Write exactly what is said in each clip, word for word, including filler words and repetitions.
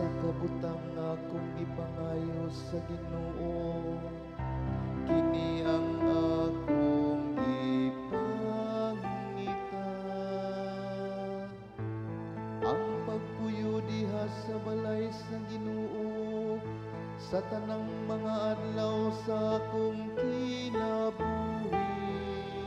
sa kabutang akong ipangayo sa Ginoo, kini ang akong gipangita. Ang pagpuyo diha sa balay sa Ginoo sa tanang mga adlaw sa akong kinabuhi,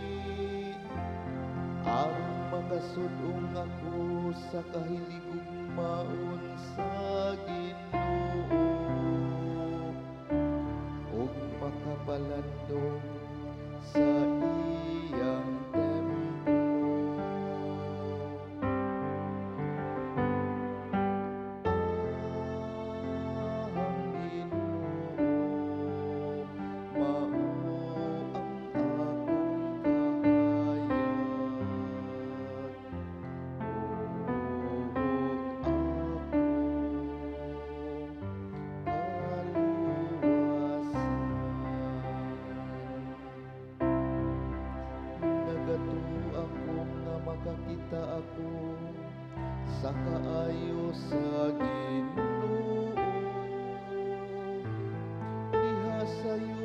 aron makasudong ako sa kahiligugmaon sa Ginoo ug makapalandong sa iyang templo. Ang Ginoo mao ang akong kahayag, ug akong kaluwasan. Nagato ako nga makakita ako sa kaayo sa Ginoo diha sa iyo